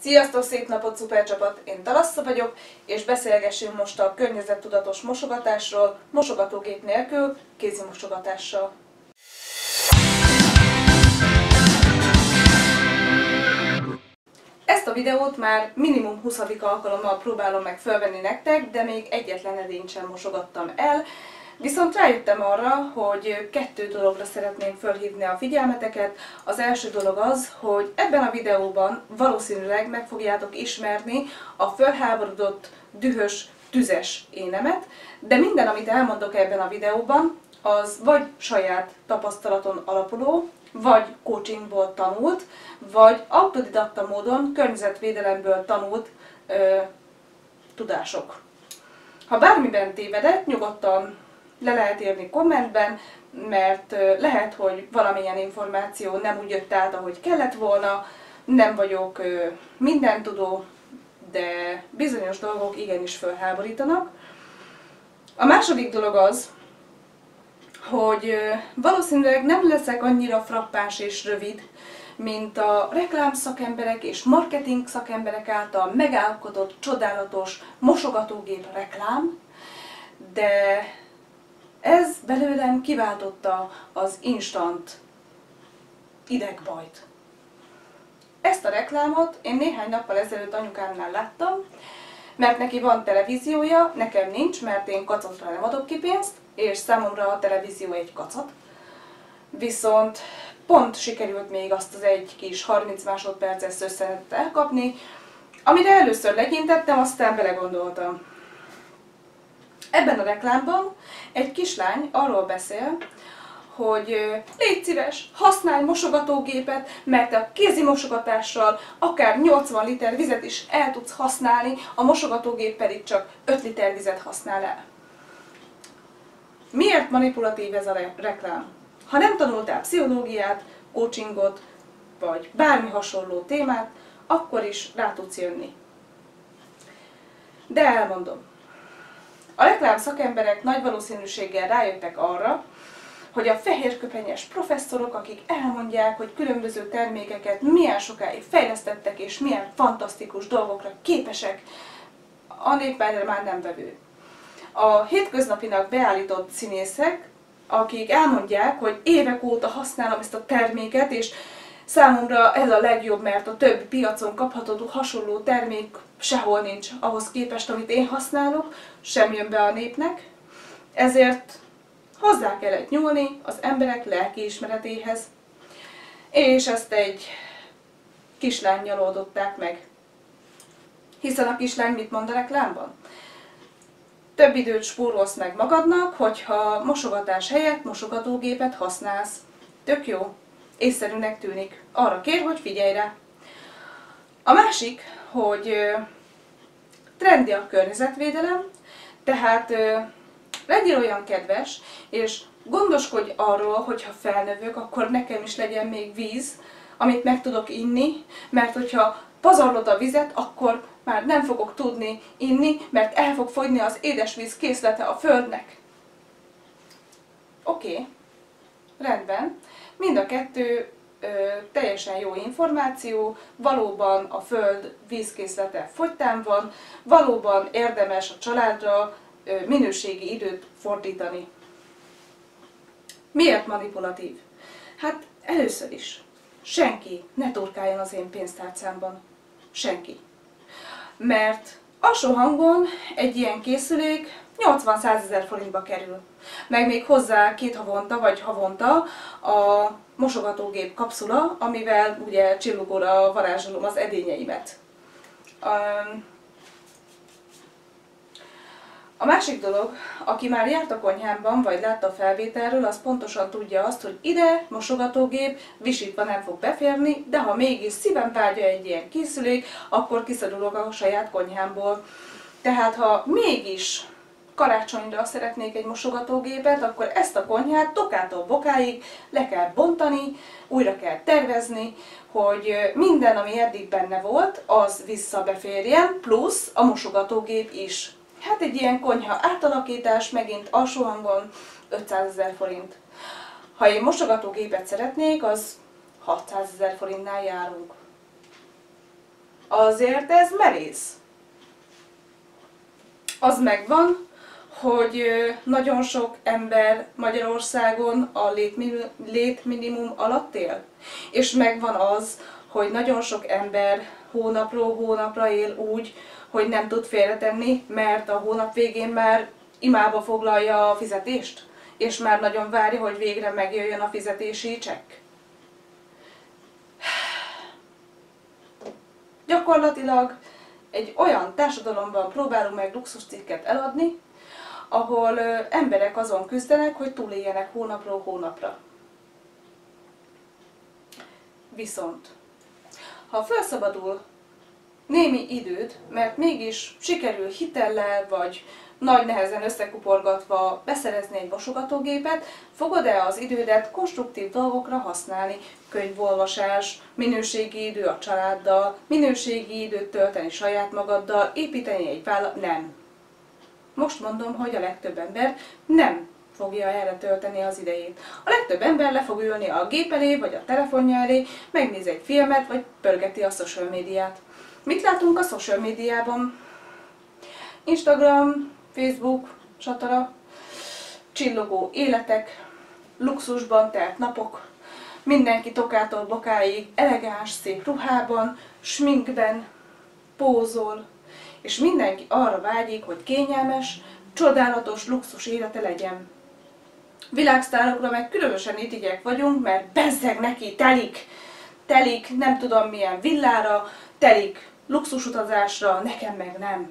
Sziasztok, szép napot, szupercsapat! Én Talassza vagyok, és beszélgessünk most a környezettudatos mosogatásról, mosogatógép nélkül, kézi mosogatással. Ezt a videót már minimum 20. alkalommal próbálom meg felvenni nektek, de még egyetlen edényt sem mosogattam el. Viszont rájöttem arra, hogy 2 dologra szeretném felhívni a figyelmeteket. Az első dolog az, hogy ebben a videóban valószínűleg meg fogjátok ismerni a fölháborodott, dühös, tüzes énemet, de minden, amit elmondok ebben a videóban, az vagy saját tapasztalaton alapuló, vagy coachingból tanult, vagy autodidakta módon környezetvédelemből tanult tudások. Ha bármiben tévedek, nyugodtan le lehet írni kommentben, mert lehet, hogy valamilyen információ nem úgy jött át, ahogy kellett volna, nem vagyok mindentudó, de bizonyos dolgok igenis felháborítanak. A második dolog az, hogy valószínűleg nem leszek annyira frappáns és rövid, mint a reklámszakemberek és marketing szakemberek által megalkotott csodálatos mosogatógép reklám, de ez belőlem kiváltotta az instant idegbajt. Ezt a reklámot én néhány nappal ezelőtt anyukámnál láttam, mert neki van televíziója, nekem nincs, mert én kacatra nem adok ki pénzt, és számomra a televízió egy kacat. Viszont pont sikerült még azt az egy kis 30 másodperces szösszenetet elkapni, amire először legyintettem, aztán belegondoltam. Ebben a reklámban egy kislány arról beszél, hogy légy szíves, használj mosogatógépet, mert a kézi mosogatással akár 80 liter vizet is el tudsz használni, a mosogatógép pedig csak 5 liter vizet használ el. Miért manipulatív ez a reklám? Ha nem tanultál pszichológiát, coachingot, vagy bármi hasonló témát, akkor is rá tudsz jönni. De elmondom. A reklám szakemberek nagy valószínűséggel rájöttek arra, hogy a fehérköpenyes professzorok, akik elmondják, hogy különböző termékeket milyen sokáig fejlesztettek és milyen fantasztikus dolgokra képesek, a nép már nem vevő. A hétköznapinak beállított színészek, akik elmondják, hogy évek óta használom ezt a terméket, és számomra ez a legjobb, mert a több piacon kapható hasonló termék sehol nincs ahhoz képest, amit én használok, sem jön be a népnek, ezért hozzá kellett nyúlni az emberek lelkiismeretéhez, és ezt egy kislánnyal oldották meg. Hiszen a kislány mit mond a reklámban? Több időt spórolsz meg magadnak, hogyha mosogatás helyett mosogatógépet használsz. Tök jó, észszerűnek tűnik. Arra kér, hogy figyelj rá. A másik, hogy trendi a környezetvédelem, tehát legyél olyan kedves, és gondoskodj arról, hogyha felnövök, akkor nekem is legyen még víz, amit meg tudok inni, mert hogyha pazarlod a vizet, akkor már nem fogok tudni inni, mert el fog fogyni az édesvíz készlete a földnek. Oké, rendben. Mind a kettő teljesen jó információ, valóban a föld vízkészlete fogytán van, valóban érdemes a családra minőségi időt fordítani. Miért manipulatív? Hát először is, senki ne turkáljon az én pénztárcámban. Senki. Mert alsó hangon egy ilyen készülék 80-100 ezer forintba kerül. Meg még hozzá 2 havonta vagy havonta a mosogatógép kapszula, amivel ugye csillogóra varázsolom az edényeimet. A másik dolog, aki már járt a konyhámban, vagy látta a felvételről, az pontosan tudja azt, hogy ide mosogatógép visítva nem fog beférni, de ha mégis szívem vágya egy ilyen készülék, akkor kiszorulok a saját konyhámból. Tehát ha mégis karácsonyra szeretnék egy mosogatógépet, akkor ezt a konyhát tokától bokáig le kell bontani, újra kell tervezni, hogy minden, ami eddig benne volt, az visszabeférjen, plusz a mosogatógép is. Hát egy ilyen konyha átalakítás megint alsó hangon 500 000 forint. Ha én mosogatógépet szeretnék, az 600 000 forintnál járunk. azért ez merész. Az megvan, hogy nagyon sok ember Magyarországon a létminimum alatt él. És megvan az, hogy nagyon sok ember hónapról hónapra él úgy, hogy nem tud félretenni, mert a hónap végén már imába foglalja a fizetést, és már nagyon várja, hogy végre megjöjjön a fizetési csekk. Gyakorlatilag egy olyan társadalomban próbálunk meg luxuscikket eladni, ahol emberek azon küzdenek, hogy túléljenek hónapról hónapra. Viszont, ha felszabadul némi időd, mert mégis sikerül hitellel vagy nagy nehezen összekuporgatva beszerezni egy mosogatógépet, fogod-e az idődet konstruktív dolgokra használni? Könyvolvasás, minőségi idő a családdal, minőségi időt tölteni saját magaddal, építeni egy vállalat? Nem. Most mondom, hogy a legtöbb ember nem fogja erre tölteni az idejét. A legtöbb ember le fog ülni a gép elé, vagy a telefonja elé, megnéz egy filmet, vagy pörgeti a social médiát. Mit látunk a social médiában? Instagram, Facebook, satara, csillogó életek, luxusban telt napok, mindenki tokától bokáig elegáns, szép ruhában, sminkben, pózol, és mindenki arra vágyik, hogy kényelmes, csodálatos luxus élete legyen. Világsztárokra meg különösen irigyek vagyunk, mert bezzeg neki telik nem tudom milyen villára, telik luxusutazásra, nekem meg nem.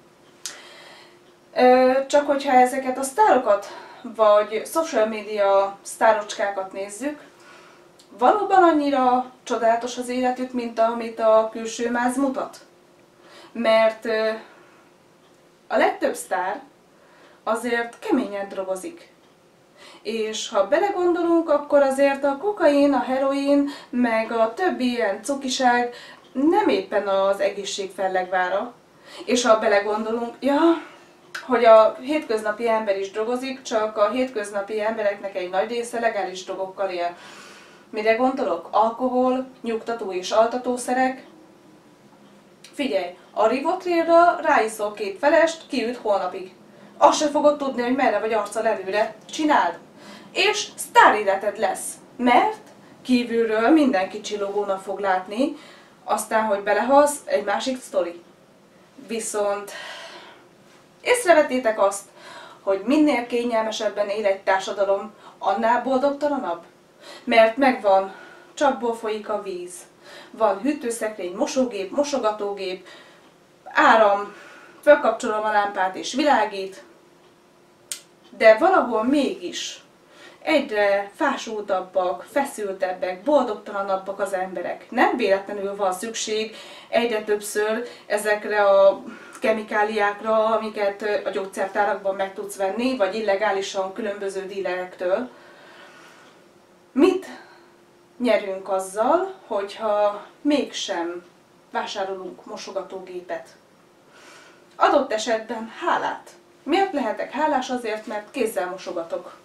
Csak hogyha ezeket a sztárokat, vagy social media sztárocskákat nézzük, valóban annyira csodálatos az életük, mint amit a külső máz mutat? Mert a legtöbb sztár azért keményen drogozik. És ha belegondolunk, akkor azért a kokain, a heroin, meg a többi ilyen cukiság nem éppen az egészség fellegvára. És ha belegondolunk, hogy a hétköznapi ember is drogozik, csak a hétköznapi embereknek egy nagy része legális drogokkal él. Mire gondolok? Alkohol, nyugtató és altatószerek. Figyelj, a Rivotrilra ráiszol 2 felest, kiüt holnapig. Azt se fogod tudni, hogy merre vagy arccal előre. Csináld! És sztáréleted lesz, mert kívülről mindenki csillogónak fog látni, aztán, hogy belehalsz, egy másik sztori. Viszont észrevettétek azt, hogy minél kényelmesebben él egy társadalom, annál boldogtalanabb? Mert megvan, csapból folyik a víz, van hűtőszekrény, mosógép, mosogatógép, áram, felkapcsolom a lámpát és világít, de valahol mégis egyre fásultabbak, feszültebbek, boldogtalanabbak az emberek. Nem véletlenül van szükség egyre többször ezekre a kemikáliákra, amiket a gyógyszertárakban meg tudsz venni, vagy illegálisan különböző dílerektől. Mit nyerünk azzal, hogyha mégsem vásárolunk mosogatógépet? Adott esetben hálát. Miért lehetek hálás? Azért, mert kézzel mosogatok.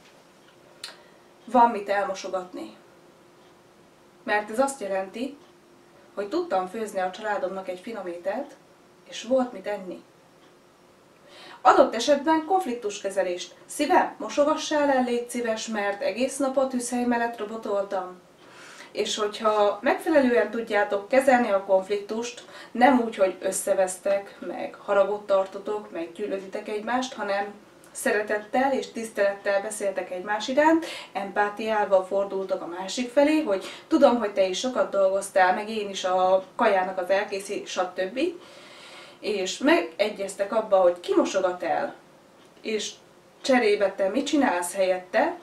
Van mit elmosogatni. Mert ez azt jelenti, hogy tudtam főzni a családomnak egy finom ételt, és volt mit enni. Adott esetben konfliktuskezelést. Szívem, mosogassál el, légy szíves, mert egész nap a tűzhely mellett robotoltam. És hogyha megfelelően tudjátok kezelni a konfliktust, nem úgy, hogy összevesztek, meg haragot tartotok, meg gyűlölitek egymást, hanem szeretettel és tisztelettel beszéltek egymás iránt, empátiával fordultak a másik felé, hogy tudom, hogy te is sokat dolgoztál, meg én is a kajának az elkészítés, stb. És megegyeztek abba, hogy ki mosogat el, és cserébe te mit csinálsz helyette,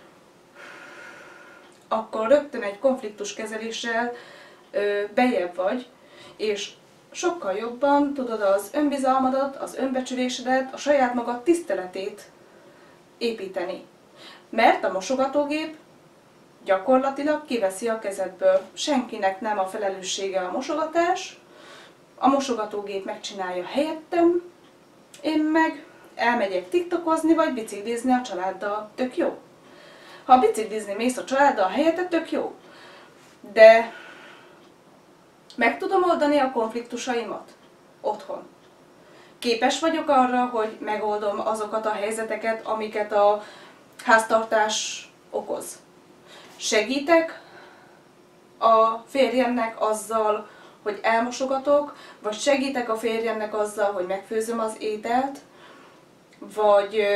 akkor rögtön egy konfliktuskezeléssel bejebb vagy, és sokkal jobban tudod az önbizalmadat, az önbecsülésedet, a saját magad tiszteletét építeni. Mert a mosogatógép gyakorlatilag kiveszi a kezedből. Senkinek nem a felelőssége a mosogatás, a mosogatógép megcsinálja helyettem, én meg elmegyek tiktokozni vagy biciklizni a családdal. Tök jó. Ha biciklizni mész a családdal helyette, tök jó. De Meg tudom oldani a konfliktusaimat otthon. Képes vagyok arra, hogy megoldom azokat a helyzeteket, amiket a háztartás okoz. Segítek a férjemnek azzal, hogy elmosogatok, vagy segítek a férjemnek azzal, hogy megfőzöm az ételt, vagy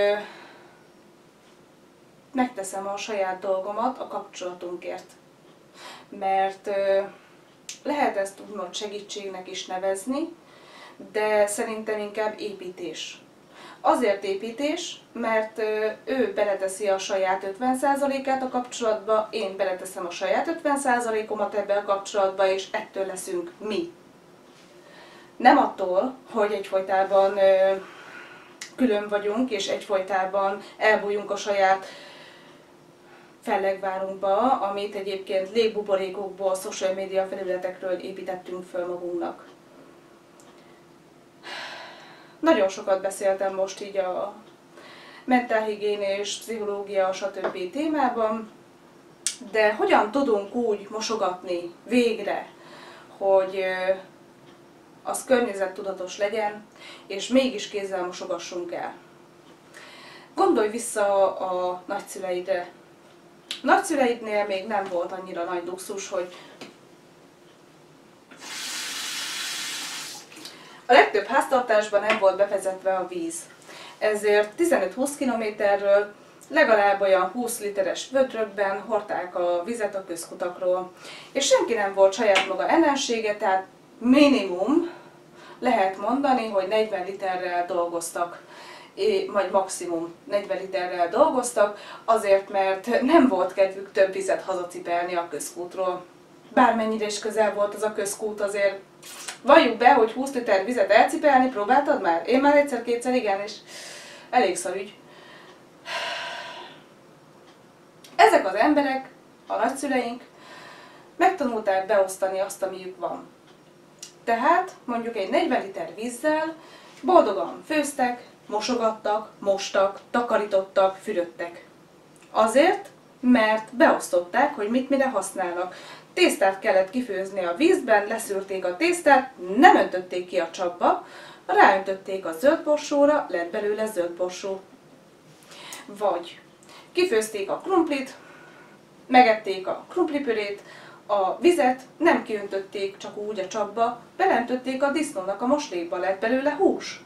megteszem a saját dolgomat a kapcsolatunkért. Mert lehet ezt úgymond segítségnek is nevezni, de szerintem inkább építés. Azért építés, mert ő beleteszi a saját 50%-át a kapcsolatba, én beleteszem a saját 50%-omat ebbe a kapcsolatba, és ettől leszünk mi. Nem attól, hogy egyfolytában külön vagyunk, és egyfolytában elbújunk a saját fellegvárunkba, amit egyébként légbuborékokból, social media felületekről építettünk föl magunknak. Nagyon sokat beszéltem most így a mentálhigiénés, pszichológia, stb. Témában, de hogyan tudunk úgy mosogatni végre, hogy az környezettudatos legyen, és mégis kézzel mosogassunk el. Gondolj vissza a nagyszüleidre. Nagyszüleidnél még nem volt annyira nagy luxus, hogy a legtöbb háztartásban nem volt bevezetve a víz. Ezért 15-20 kilométerről legalább olyan 20 literes vödrökben hordták a vizet a közkutakról. És senki nem volt saját maga ellensége, tehát minimum lehet mondani, hogy 40 literrel dolgoztak, vagy maximum 40 literrel dolgoztak, azért mert nem volt kedvük több vizet hazacipelni a közkútról. Bármennyire is közel volt az a közkút, azért valljuk be, hogy 20 liter vizet elcipelni, próbáltad már? Én már egyszer-kétszer igen, és elég szar ügy. Ezek az emberek, a nagyszüleink megtanulták beosztani azt, amiük van. Tehát mondjuk egy 40 liter vízzel boldogan főztek, mosogattak, mostak, takarítottak, fürödtek. Azért, mert beosztották, hogy mit mire használnak. Tésztát kellett kifőzni a vízben, leszűrték a tésztát, nem öntötték ki a csapba, ráöntötték a zöldborsóra, lett belőle zöldborsó. Vagy kifőzték a krumplit, megették a krumplipürét, a vizet nem kiöntötték csak úgy a csapba, beleöntötték a disznónak a moslékba, lett belőle hús.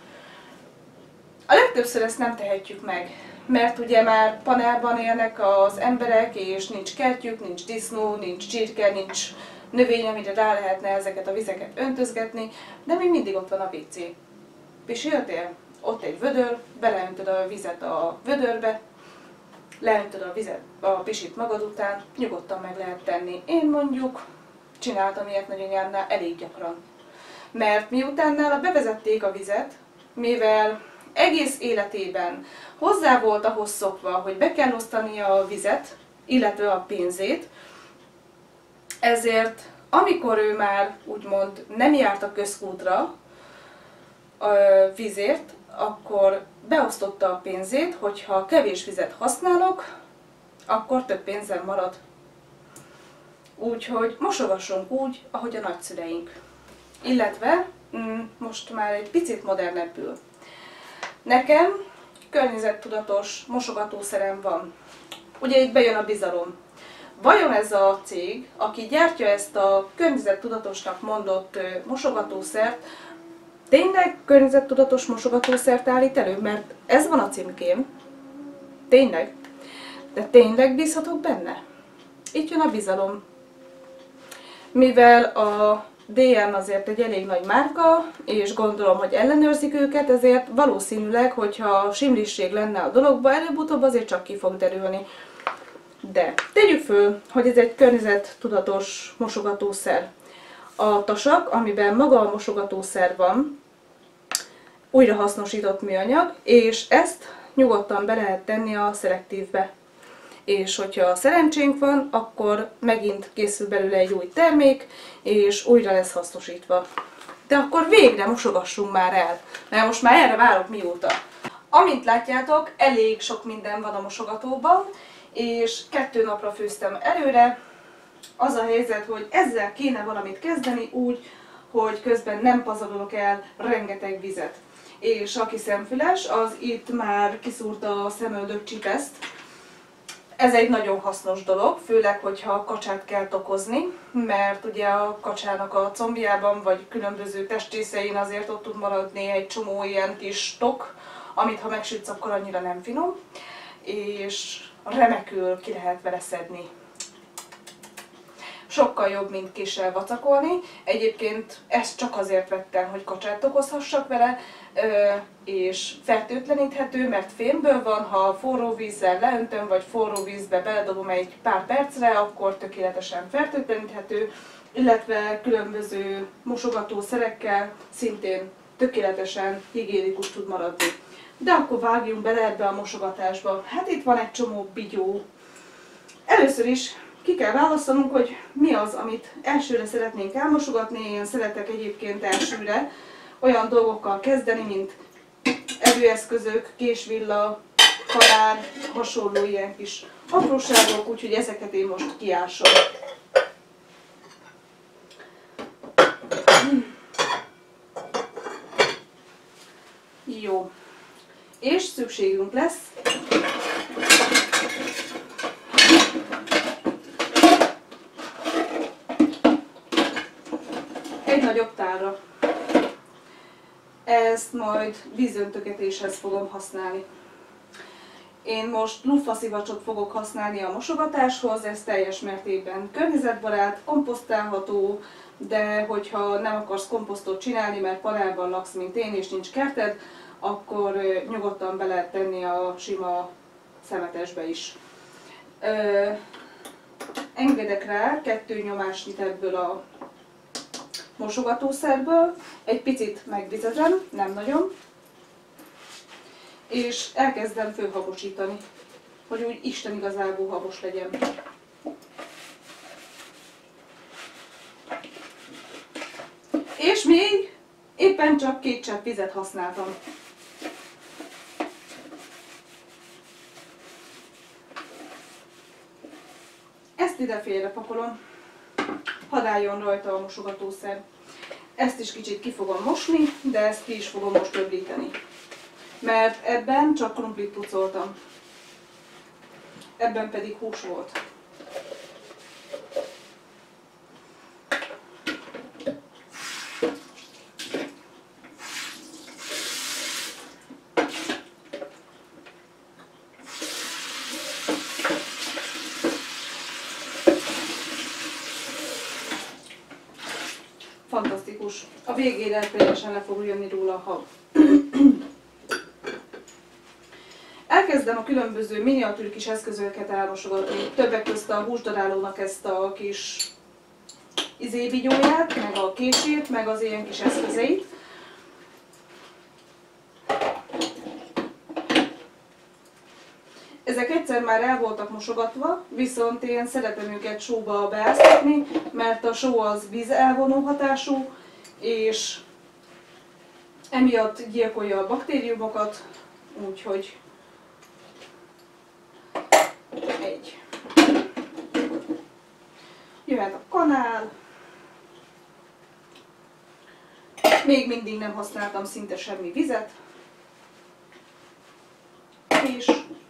A legtöbbször ezt nem tehetjük meg, mert ugye már panelban élnek az emberek, és nincs kertjük, nincs disznó, nincs csirke, nincs növény, amire rá lehetne ezeket a vizeket öntözgetni, de még mindig ott van a WC. Pisiltél? Ott egy vödör, beleöntöd a vizet a vödörbe, leöntöd a vizet, a pisit magad után, nyugodtan meg lehet tenni. Én mondjuk csináltam ilyet nagyanyámnál elég gyakran. Mert miután nála bevezették a vizet, mivel egész életében hozzá volt ahhoz szokva, hogy be kell osztania a vizet, illetve a pénzét, ezért amikor ő már úgymond nem járt a közkútra a vízért, akkor beosztotta a pénzét, hogyha kevés vizet használok, akkor több pénzem marad. Úgyhogy mosogassunk úgy, ahogy a nagyszüleink. Illetve most már egy picit modernebbül. Nekem környezettudatos mosogatószerem van. Ugye itt bejön a bizalom. Vajon ez a cég, aki gyártja ezt a környezettudatosnak mondott mosogatószert, tényleg környezettudatos mosogatószert állít elő? Mert ez van a címkén. Tényleg? De tényleg bízhatok benne? Itt jön a bizalom. Mivel a DM azért egy elég nagy márka, és gondolom, hogy ellenőrzik őket, ezért valószínűleg, hogyha simlisség lenne a dologba, előbb-utóbb azért csak ki fog derülni. De tegyük föl, hogy ez egy környezettudatos mosogatószer. A tasak, amiben maga a mosogatószer van, újrahasznosított műanyag, és ezt nyugodtan be lehet tenni a szelektívbe. És hogyha szerencsénk van, akkor megint készül belőle egy új termék, és újra lesz hasznosítva. De akkor végre mosogassunk már el, mert most már erre várok mióta. Amint látjátok, elég sok minden van a mosogatóban, és 2 napra főztem előre az a helyzet, hogy ezzel kéne valamit kezdeni úgy, hogy közben nem pazarolok el rengeteg vizet. És aki szemfüles, az itt már kiszúrta a szemöldök csipeszt. Ez egy nagyon hasznos dolog, főleg, hogyha kacsát kell tokozni, mert ugye a kacsának a combjában vagy különböző testrészein azért ott tud maradni egy csomó ilyen kis tok, amit ha megsütsz, akkor annyira nem finom, és remekül ki lehet vele szedni. Sokkal jobb, mint késsel vacakolni. Egyébként ezt csak azért vettem, hogy kacsát okozhassak vele, és fertőtleníthető, mert fémből van, ha forró vízzel leöntöm, vagy forró vízbe beledobom egy pár percre, akkor tökéletesen fertőtleníthető, illetve különböző mosogatószerekkel szintén tökéletesen higiénikus tud maradni. De akkor vágjunk bele ebbe a mosogatásba. Hát itt van egy csomó bigyó. Először is ki kell választanunk, hogy mi az, amit elsőre szeretnénk elmosogatni. Én szeretek egyébként elsőre olyan dolgokkal kezdeni, mint evőeszközök, késvilla, kanál, hasonló ilyen kis apróságok, úgyhogy ezeket én most kiásom. Jó. És szükségünk lesz egy nagyobb tálra. Ezt majd vízöntögetéshez fogom használni. Én most lufaszivacsot fogok használni a mosogatáshoz, ez teljes mértékben környezetbarát, komposztálható, de hogyha nem akarsz komposztot csinálni, mert panelban laksz, mint én, és nincs kerted, akkor nyugodtan be lehet tenni a sima szemetesbe is. Engedek rá 2 nyomásnyit ebből a mosogatószerből, egy picit megvizetem, nem nagyon, és elkezdem fölhabosítani, hogy úgy Isten igazából habos legyen. És még éppen csak 2 csepp vizet használtam. Ezt ide félrepakolom, hadd álljon rajta a mosogatószer. Ezt is kicsit ki fogom mosni, de ezt ki is fogom most öblíteni. Mert ebben csak krumplit pucoltam. Ebben pedig hús volt. Fantasztikus. A végére teljesen le fog jönni róla a hab. Elkezdem a különböző miniatűr kis eszközöket elmosogatni. Többek közt a húsdarálónak ezt a kis izébigyóját, meg a kését, meg az ilyen kis eszközeit. Ezek egyszer már el voltak mosogatva, viszont én szeretem őket sóba beáztatni, mert a só az vízelvonó hatású, és emiatt gyilkolja a baktériumokat, úgyhogy egy. Jöhet a kanál. Még mindig nem használtam szinte semmi vizet. És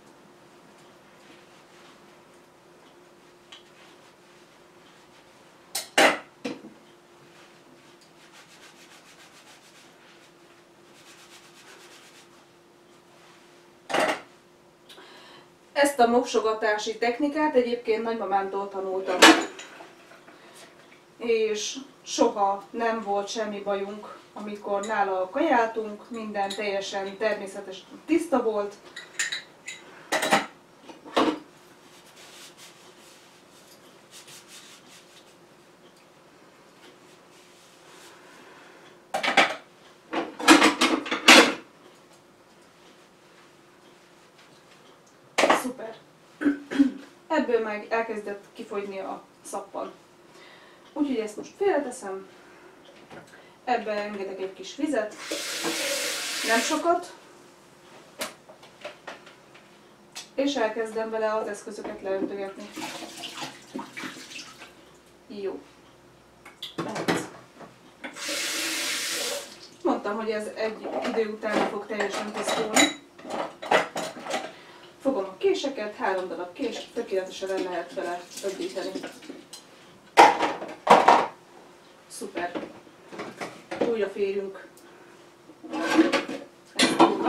ezt a mosogatási technikát egyébként nagymamámtól tanultam. És soha nem volt semmi bajunk, amikor nála kajáltunk, minden teljesen természetesen tiszta volt. Szuper! Ebből meg elkezdett kifogyni a szappan. Úgyhogy ezt most félreteszem, ebbe engedek egy kis vizet, nem sokat, és elkezdem vele az eszközöket leöntögetni. Jó. Mehetsz. Mondtam, hogy ez egy idő után fog teljesen tisztulni. Fogom a késeket, 3 darab kés, tökéletesen el lehet vele öblíteni. Szuper. Újra férjünk. Ezt tudna.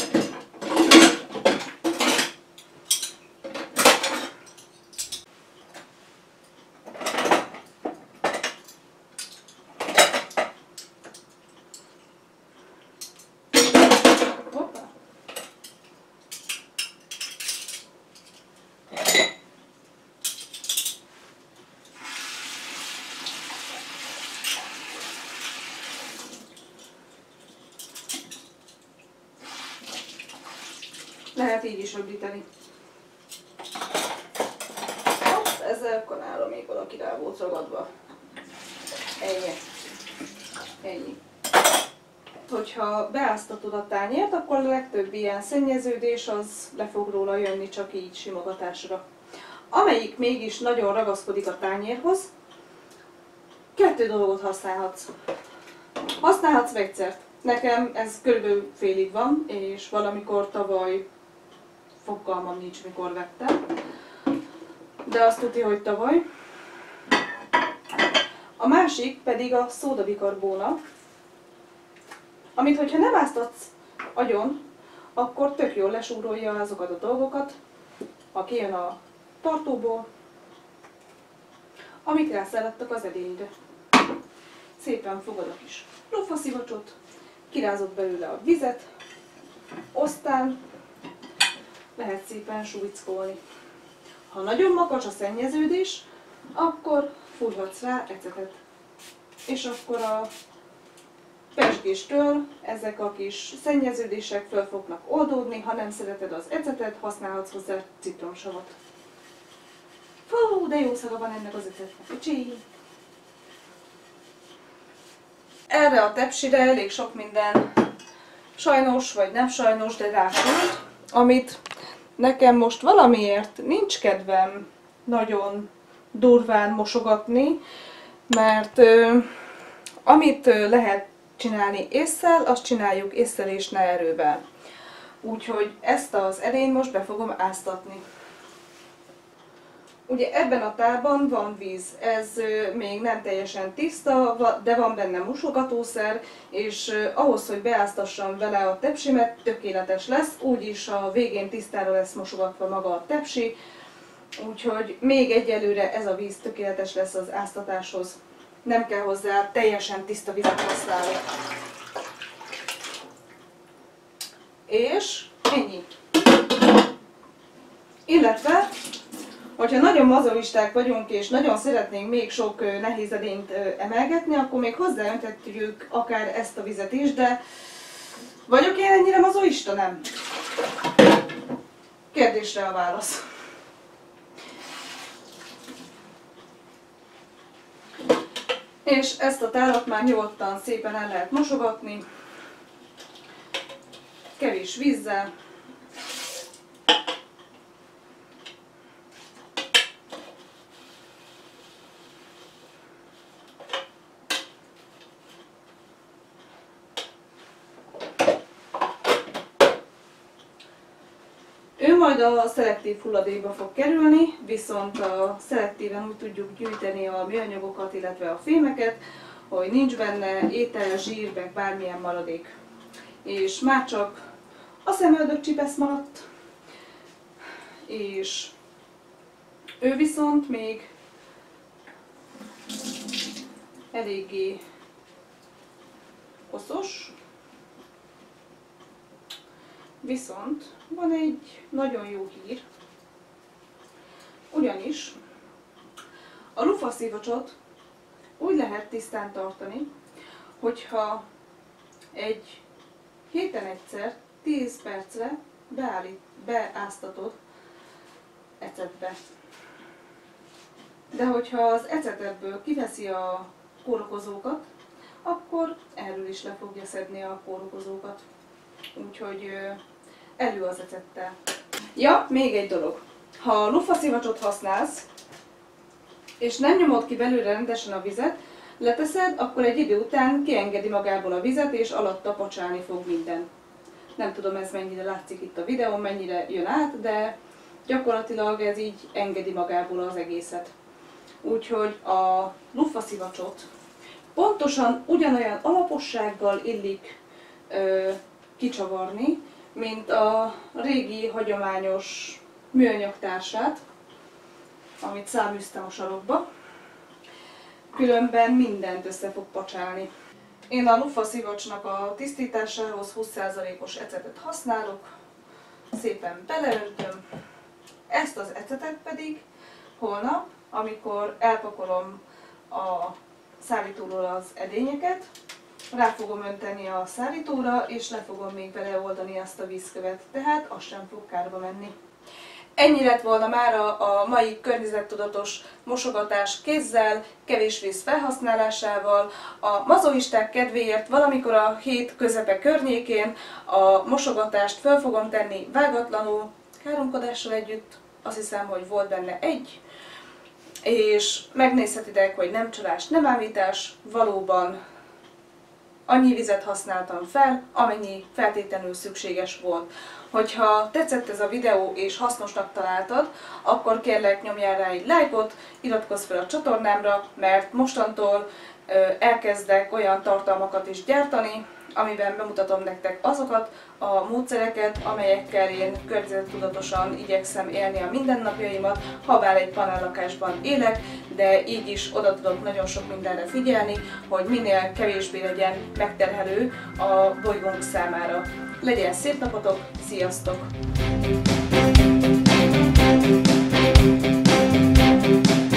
Lehet így is öblíteni. Ezzel akkor nálam még valaki rá volt ragadva. Ennyi. Ennyi. Hogyha beáztatod a tányért, akkor a legtöbb ilyen szennyeződés az le fog róla jönni csak így simogatásra. Amelyik mégis nagyon ragaszkodik a tányérhoz, 2 dolgot használhatsz. Használhatsz vegyszert. Nekem ez körülbelül félig van, és valamikor tavaly, fogalmam nincs mikor vettem, de azt tudja, hogy tavaly. A másik pedig a szódabikarbóna, amit hogyha nem áztatsz agyon, akkor tök jól lesúrolja azokat a dolgokat, ha kijön a tartóból, amik rászellettek az edényre. Szépen fogod a kis lufaszivacsot, kirázod belőle a vizet, aztán lehet szépen súlycolni. Ha nagyon makacs a szennyeződés, akkor fúrhatsz rá ecetet. És akkor a pezsgéstől ezek a kis szennyeződések föl fognak oldódni. Ha nem szereted az ecetet, használhatsz hozzá citromsavat. Fú, de jó szaga van ennek az ecetnek. Csí! Erre a tepsire elég sok minden sajnos vagy nem sajnos, de rásult, amit nekem most valamiért nincs kedvem nagyon durván mosogatni, mert amit lehet csinálni ésszel, azt csináljuk ésszel és ne erővel. Úgyhogy ezt az edényt most be fogom áztatni. Ugye ebben a tálban van víz, ez még nem teljesen tiszta, de van benne mosogatószer, és ahhoz, hogy beáztassam vele a tepsimet, tökéletes lesz, úgyis a végén tisztára lesz mosogatva maga a tepsi, úgyhogy még egyelőre ez a víz tökéletes lesz az áztatáshoz. Nem kell hozzá teljesen tiszta vizet használni. És ennyi. Illetve, hogyha nagyon mazoisták vagyunk és nagyon szeretnénk még sok nehéz edényt emelgetni, akkor még hozzáöntetjük akár ezt a vizet is, de vagyok én ennyire mazoista? Nem. Kérdésre a válasz. És ezt a tálat már nyugodtan szépen el lehet mosogatni, kevés vízzel. Ő majd a szelektív hulladékba fog kerülni, viszont a szelektíven úgy tudjuk gyűjteni a műanyagokat, illetve a fémeket, hogy nincs benne étel, zsír, meg bármilyen maradék. És már csak a szemöldökcsipesz maradt, és ő viszont még eléggé koszos, viszont van egy nagyon jó hír, ugyanis a lufaszivacsot úgy lehet tisztán tartani, hogyha egy héten egyszer 10 percre beáztatod ecetbe. De hogyha az ecet ebből kiveszi a kórokozókat, akkor erről is le fogja szedni a kórokozókat. Úgyhogy elő az ecettel. Ja, még egy dolog. Ha lufaszivacsot használsz, és nem nyomod ki belőle rendesen a vizet, leteszed, akkor egy idő után kiengedi magából a vizet, és alatta pocsálni fog minden. Nem tudom, ez mennyire látszik itt a videón, mennyire jön át, de gyakorlatilag ez így engedi magából az egészet. Úgyhogy a lufaszivacsot pontosan ugyanolyan alapossággal illik kicsavarni, mint a régi, hagyományos műanyag társát, amit száműztem a sarokba. Különben mindent össze fog pacsálni. Én a lufaszivacsnak a tisztításához 20%-os ecetet használok, szépen beleöntöm, ezt az ecetet pedig holnap, amikor elpakolom a szárítóról az edényeket, rá fogom önteni a szárítóra, és le fogom még beleoldani azt a vízkövet, tehát az sem fog kárba menni. Ennyi lett volna mára a mai környezettudatos mosogatás kézzel, kevés víz felhasználásával. A mazoisták kedvéért valamikor a hét közepe környékén a mosogatást fel fogom tenni vágatlanul, káromkodással együtt, azt hiszem, hogy volt benne egy, és megnézhetitek, hogy nem csalás, nem ámítás, valóban annyi vizet használtam fel, amennyi feltétlenül szükséges volt. Hogyha tetszett ez a videó és hasznosnak találtad, akkor kérlek nyomjál rá egy lájkot, iratkozz fel a csatornámra, mert mostantól elkezdek olyan tartalmakat is gyártani, amiben bemutatom nektek azokat a módszereket, amelyekkel én környezettudatosan igyekszem élni a mindennapjaimat, habár egy panellakásban élek, de így is oda tudok nagyon sok mindenre figyelni, hogy minél kevésbé legyen megterhelő a bolygónk számára. Legyen szép napotok, sziasztok!